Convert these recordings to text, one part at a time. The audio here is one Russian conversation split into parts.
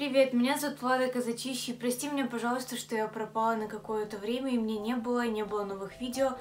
привет, меня зовут Влада Казачищи. Прости меня, пожалуйста, что я пропала на какое-то время, и мне не было новых видео.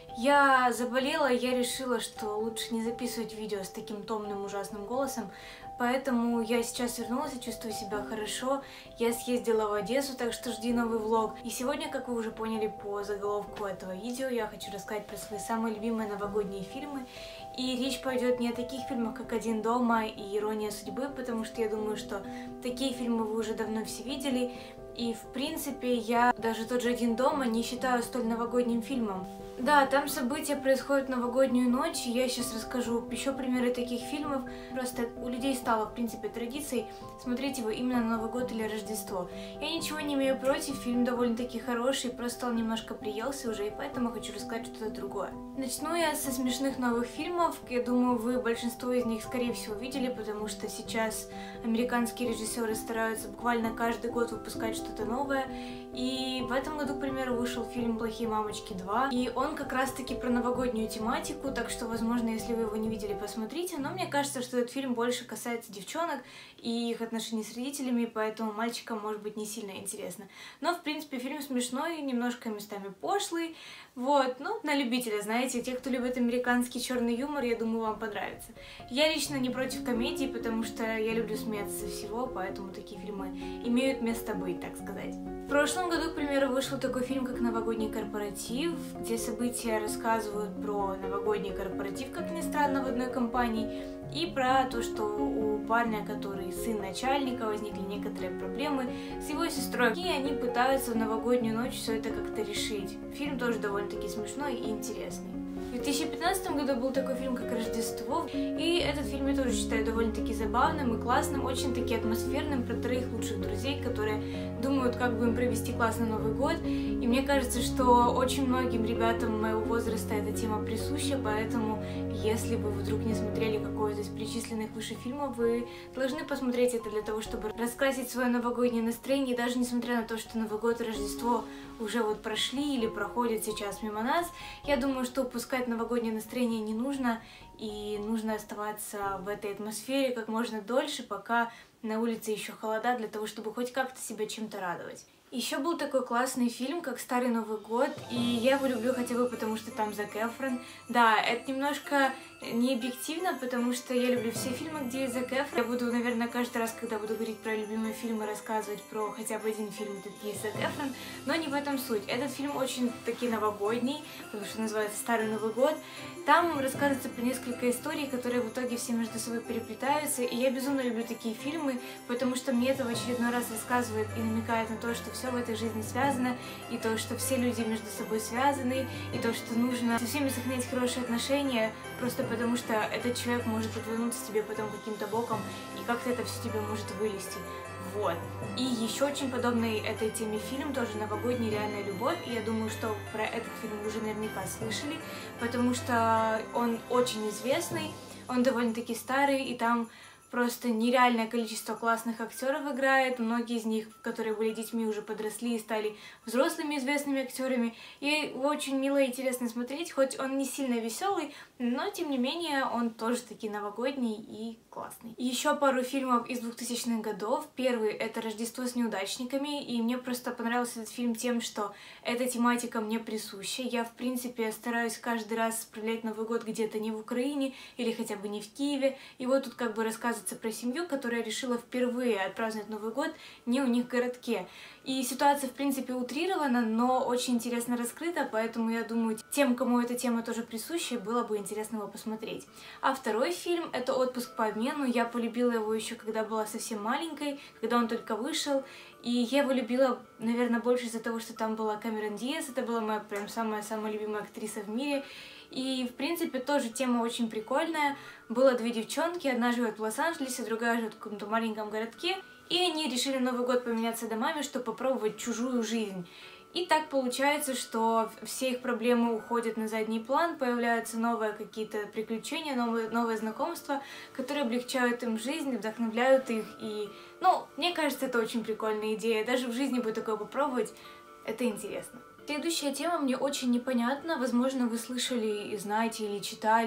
Я заболела, и я решила, что лучше не записывать видео с таким томным, ужасным голосом. Поэтому я сейчас вернулась и чувствую себя хорошо. Я съездила в Одессу, так что жди новый влог. И сегодня, как вы уже поняли по заголовку этого видео, я хочу рассказать про свои самые любимые новогодние фильмы. И речь пойдет не о таких фильмах, как «Один дома» и «Ирония судьбы», потому что я думаю, что такие фильмы вы уже давно все видели. И, в принципе, я даже тот же «Один дома» не считаю столь новогодним фильмом. Да, там события происходят в новогоднюю ночь, и я сейчас расскажу еще примеры таких фильмов. Просто у людей стало, в принципе, традицией смотреть его именно на Новый год или Рождество. Я ничего не имею против, фильм довольно-таки хороший, просто он немножко приелся уже, и поэтому хочу рассказать что-то другое. Начну я со смешных новых фильмов. Я думаю, вы большинство из них, скорее всего, видели, потому что сейчас американские режиссеры стараются буквально каждый год выпускать что-то новое. И в этом году, к примеру, вышел фильм «Плохие мамочки 2», и он как раз-таки про новогоднюю тематику, так что, возможно, если вы его не видели, посмотрите. Но мне кажется, что этот фильм больше касается девчонок и их отношений с родителями, поэтому мальчикам может быть не сильно интересно. Но, в принципе, фильм смешной, немножко местами пошлый. Вот, ну, на любителя, знаете, те, кто любит американский черный юмор, я думаю, вам понравится. Я лично не против комедии, потому что я люблю смеяться со всего, поэтому такие фильмы имеют место быть, так сказать. В прошлом году, к примеру, вышел такой фильм, как «Новогодний корпоратив», где события рассказывают про новогодний корпоратив, как ни странно, в одной компании, и про то, что у парня, который сын начальника, возникли некоторые проблемы с его сестрой, и они пытаются в новогоднюю ночь все это как-то решить. Фильм тоже довольно-таки смешной и интересный. В 2015 году был такой фильм, как «Рождество», и этот фильм я тоже считаю довольно-таки забавным и классным, очень-таки атмосферным, про троих лучших друзей, которые думают, как бы им провести классный Новый год. И мне кажется, что очень многим ребятам моего возраста эта тема присуща, поэтому если вы вдруг не смотрели какой-то из перечисленных выше фильмов, вы должны посмотреть это для того, чтобы раскрасить свое новогоднее настроение, и даже несмотря на то, что Новый год и Рождество уже вот прошли или проходят сейчас мимо нас, я думаю, что упускать новогоднее настроение не нужно, и нужно оставаться в этой атмосфере как можно дольше, пока на улице еще холода, для того, чтобы хоть как-то себя чем-то радовать. Еще был такой классный фильм, как «Старый Новый год», и я его люблю хотя бы потому, что там Зак Эфрон. Да, это немножко не объективно, потому что я люблю все фильмы, где есть Зак Эфрон. Я буду, наверное, каждый раз, когда буду говорить про любимые фильмы, рассказывать про хотя бы один фильм, где есть Зак Эфрон, но не в этом суть. Этот фильм очень-таки новогодний, потому что называется «Старый Новый год». Там рассказывается про несколько историй, которые в итоге все между собой переплетаются, и я безумно люблю такие фильмы, потому что мне это в очередной раз рассказывает и намекает на то, что все в этой жизни связано, и то, что все люди между собой связаны, и то, что нужно со всеми сохранять хорошие отношения, просто потому что этот человек может отвернуться тебе потом каким-то боком, и как-то это все тебе может вылезти. Вот. И еще очень подобный этой теме фильм, тоже «Новогодняя реальная любовь», и я думаю, что про этот фильм вы уже наверняка слышали, потому что он очень известный, он довольно-таки старый, и там просто нереальное количество классных актеров играет, многие из них, которые были детьми, уже подросли и стали взрослыми известными актерами, и его очень мило и интересно смотреть, хоть он не сильно веселый, но тем не менее он тоже таки новогодний и классный. Еще пару фильмов из 2000-х годов. Первый — это «Рождество с неудачниками», и мне просто понравился этот фильм тем, что эта тематика мне присуща. Я, в принципе, стараюсь каждый раз справлять Новый год где-то не в Украине или хотя бы не в Киеве, и вот тут как бы рассказывается про семью, которая решила впервые отпраздновать Новый год не у них в городке. И ситуация, в принципе, утрирована, но очень интересно раскрыта, поэтому я думаю, тем, кому эта тема тоже присуща, было бы интересно его посмотреть. А второй фильм — это «Отпуск по обмену». Я полюбила его еще когда была совсем маленькой, когда он только вышел, и я его любила, наверное, больше из-за того, что там была Камерон Диаз, это была моя прям самая-самая любимая актриса в мире. И, в принципе, тоже тема очень прикольная. Было две девчонки, одна живет в Лос-Анджелесе, другая живет в каком-то маленьком городке, и они решили Новый год поменяться домами, чтобы попробовать чужую жизнь. И так получается, что все их проблемы уходят на задний план, появляются новые какие-то приключения, новые знакомства, которые облегчают им жизнь, вдохновляют их. И, ну, мне кажется, это очень прикольная идея. Даже в жизни бы такое попробовать, это интересно. Следующая тема мне очень непонятна. Возможно, вы слышали и знаете или читали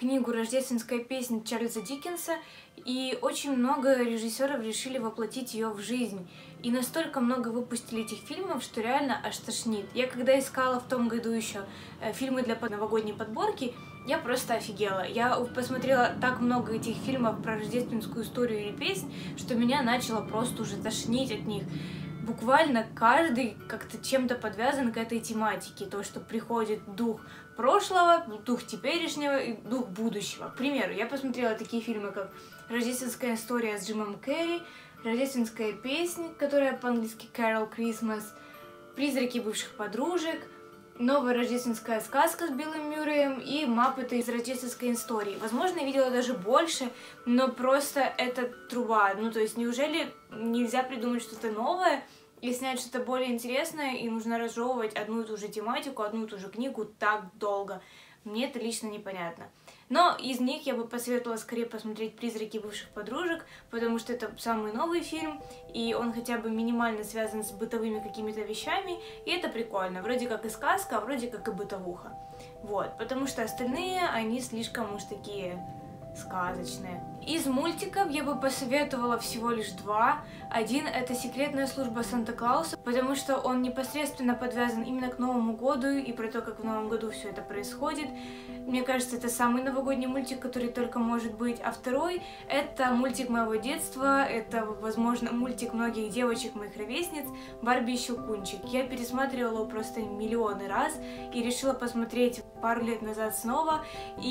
книгу «Рождественская песня» Чарльза Диккенса, и очень много режиссеров решили воплотить ее в жизнь. И настолько много выпустили этих фильмов, что реально аж тошнит. Я когда искала в том году еще фильмы для новогодней подборки, я просто офигела. Я посмотрела так много этих фильмов про рождественскую историю или песнь, что меня начало просто уже тошнить от них. Буквально каждый как-то чем-то подвязан к этой тематике. То, что приходит дух прошлого, дух теперешнего и дух будущего. К примеру, я посмотрела такие фильмы, как «Рождественская история» с Джимом Керри, «Рождественская песня», которая по-английски «Carol Christmas», «Призраки бывших подружек», «Новая рождественская сказка» с Биллом Мюрреем и «Маппеты из рождественской истории». Возможно, я видела даже больше, но просто это труба. Ну, то есть, неужели нельзя придумать что-то новое и снять что-то более интересное, и нужно разжевывать одну и ту же тематику, одну и ту же книгу так долго? Мне это лично непонятно. Но из них я бы посоветовала скорее посмотреть «Призраки бывших подружек», потому что это самый новый фильм, и он хотя бы минимально связан с бытовыми какими-то вещами, и это прикольно. Вроде как и сказка, а вроде как и бытовуха. Вот, потому что остальные, они слишком уж такие сказочные. Из мультиков я бы посоветовала всего лишь два. Один — это «Секретная служба Санта-Клауса», потому что он непосредственно подвязан именно к Новому году и про то, как в Новом году все это происходит. Мне кажется, это самый новогодний мультик, который только может быть. А второй — это мультик моего детства, это, возможно, мультик многих девочек, моих ровесниц, «Барби и Щелкунчик». Я пересматривала его просто миллионы раз и решила посмотреть пару лет назад снова,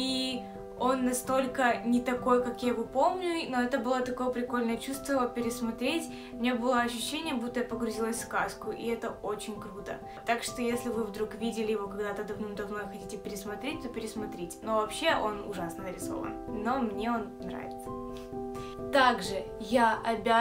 и он настолько не такой, как я его помню, но это было такое прикольное чувство его пересмотреть. У меня было ощущение, будто я погрузилась в сказку, и это очень круто. Так что, если вы вдруг видели его когда-то давным-давно и хотите пересмотреть, то пересмотрите. Но вообще он ужасно нарисован, но мне он нравится. Также я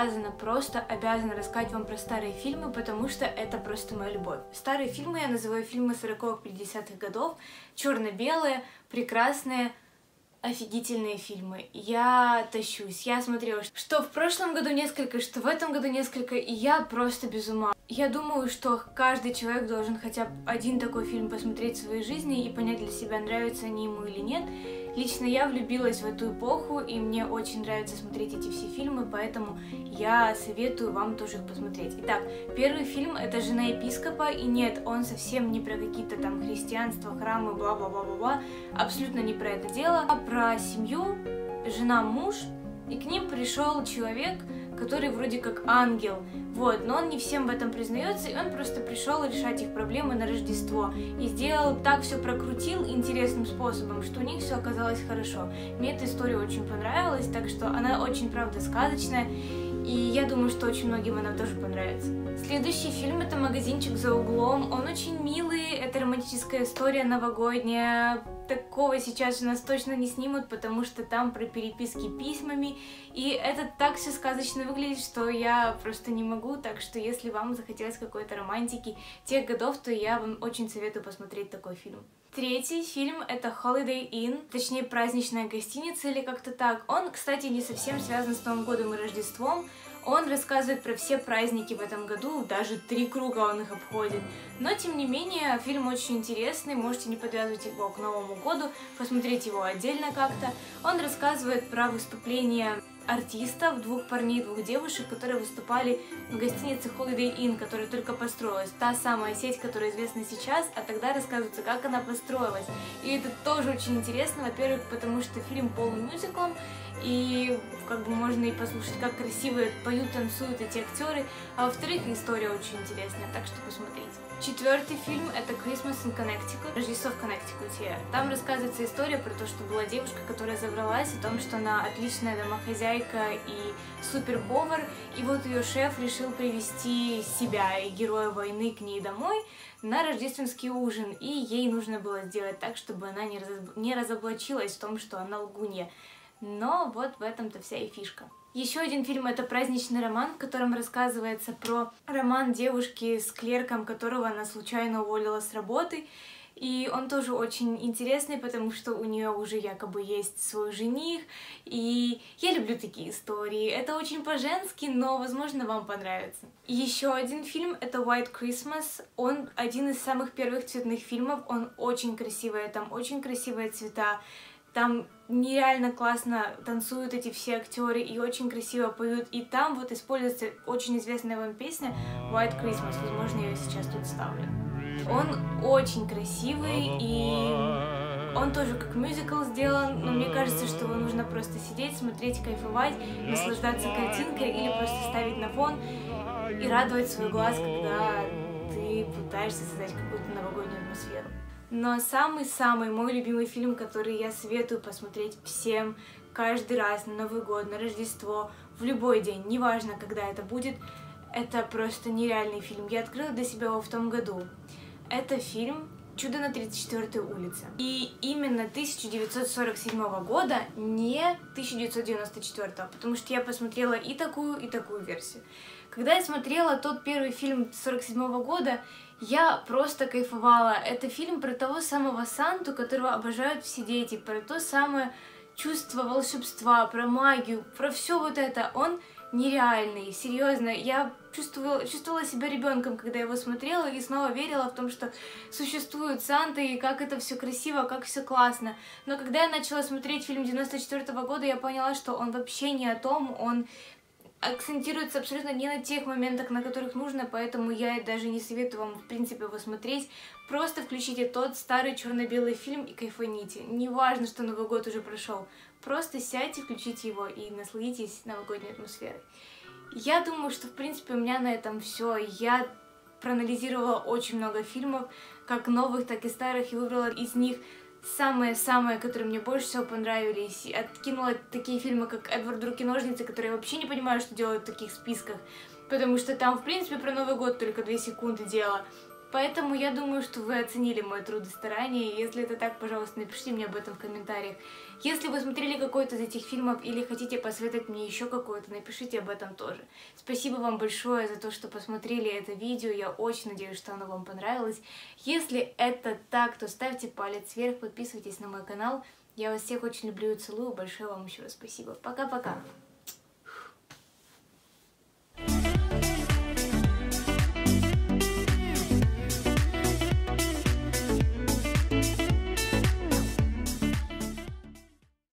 просто обязана рассказать вам про старые фильмы, потому что это просто моя любовь. Старые фильмы я называю фильмы 40-х, 50-х годов, черно-белые, прекрасные, офигительные фильмы. Я тащусь. Я смотрела, что в прошлом году несколько, что в этом году несколько, и я просто без ума. Я думаю, что каждый человек должен хотя бы один такой фильм посмотреть в своей жизни и понять для себя, нравятся они ему или нет. Лично я влюбилась в эту эпоху, и мне очень нравится смотреть эти все фильмы, поэтому я советую вам тоже их посмотреть. Итак, первый фильм — это «Жена епископа», и нет, он совсем не про какие-то там христианства, храмы, бла-бла-бла-бла-бла, абсолютно не про это дело, а про семью, жена-муж, и к ним пришел человек, который вроде как ангел, вот, но он не всем в этом признается, и он просто пришел решать их проблемы на Рождество, и сделал так, все прокрутил интересным способом, что у них все оказалось хорошо. Мне эта история очень понравилась, так что она очень, правда, сказочная, и я думаю, что очень многим она тоже понравится. Следующий фильм — это «Магазинчик за углом». Он очень милый, это романтическая история новогодняя. Такого сейчас у нас точно не снимут, потому что там про переписки письмами, и это так все сказочно выглядит, что я просто не могу, так что если вам захотелось какой-то романтики тех годов, то я вам очень советую посмотреть такой фильм. Третий фильм — это Holiday Inn, точнее праздничная гостиница или как-то так. Он, кстати, не совсем связан с Новым годом и Рождеством. Он рассказывает про все праздники в этом году, даже 3 круга он их обходит. Но, тем не менее, фильм очень интересный, можете не подвязывать его к Новому году, посмотреть его отдельно как-то. Он рассказывает про выступления артистов, 2 парней и 2 девушек, которые выступали в гостинице Holiday Inn, которая только построилась. Та самая сеть, которая известна сейчас, а тогда рассказывается, как она построилась. И это тоже очень интересно, во-первых, потому что фильм полумюзиклом, и как бы можно и послушать, как красиво поют, танцуют эти актеры, а во-вторых, история очень интересная, так что посмотрите. Четвертый фильм — это Christmas in Connecticut, Рождество в Коннектикуте. Там рассказывается история про то, что была девушка, которая завралась, о том, что она отличная домохозяйка и суперповар, и вот ее шеф решил привести себя и героя войны к ней домой на рождественский ужин, и ей нужно было сделать так, чтобы она не разоблачилась в том, что она лгунья. Но вот в этом-то вся и фишка. Еще один фильм — это «Праздничный роман», в котором рассказывается про роман девушки с клерком, которого она случайно уволила с работы. И он тоже очень интересный, потому что у нее уже якобы есть свой жених. И я люблю такие истории. Это очень по-женски, но, возможно, вам понравится. Еще один фильм — это «White Christmas». Он один из самых первых цветных фильмов. Он очень красивый, там очень красивые цвета. Там нереально классно танцуют эти все актеры и очень красиво поют. И там вот используется очень известная вам песня White Christmas. Возможно, я ее сейчас тут ставлю. Он очень красивый, и он тоже как мюзикл сделан, но мне кажется, что его нужно просто сидеть, смотреть, кайфовать, наслаждаться картинкой или просто ставить на фон и радовать свой глаз, когда ты пытаешься создать какую-то новогоднюю атмосферу. Но самый-самый мой любимый фильм, который я советую посмотреть всем каждый раз на Новый год, на Рождество, в любой день, неважно, когда это будет, это просто нереальный фильм. Я открыла для себя его в том году. Это фильм «Чудо на 34-й улице». И именно 1947 года, не 1994, потому что я посмотрела и такую версию. Когда я смотрела тот первый фильм 47 года, я просто кайфовала. Это фильм про того самого Санту, которого обожают все дети, про то самое чувство волшебства, про магию, про все вот это. Он нереальный, серьезно. Я чувствовала себя ребенком, когда его смотрела, и снова верила в том, что существуют Санты, и как это все красиво, как все классно. Но когда я начала смотреть фильм 94 года, я поняла, что он вообще не о том, он акцентируется абсолютно не на тех моментах, на которых нужно, поэтому я даже не советую вам, в принципе, его смотреть. Просто включите тот старый черно-белый фильм и кайфаните. Неважно, что Новый год уже прошел. Просто сядьте, включите его и насладитесь новогодней атмосферой. Я думаю, что, в принципе, у меня на этом все. Я проанализировала очень много фильмов, как новых, так и старых, и выбрала из них самые-самые, которые мне больше всего понравились. И откинула такие фильмы, как «Эдвард Руки-ножницы», которые я вообще не понимаю, что делают в таких списках, потому что там, в принципе, про Новый год только 2 секунды дело. Поэтому я думаю, что вы оценили мой труд и старание. Если это так, пожалуйста, напишите мне об этом в комментариях. Если вы смотрели какой-то из этих фильмов или хотите посоветовать мне еще какой-то, напишите об этом тоже. Спасибо вам большое за то, что посмотрели это видео. Я очень надеюсь, что оно вам понравилось. Если это так, то ставьте палец вверх, подписывайтесь на мой канал. Я вас всех очень люблю и целую. Большое вам еще раз спасибо. Пока-пока!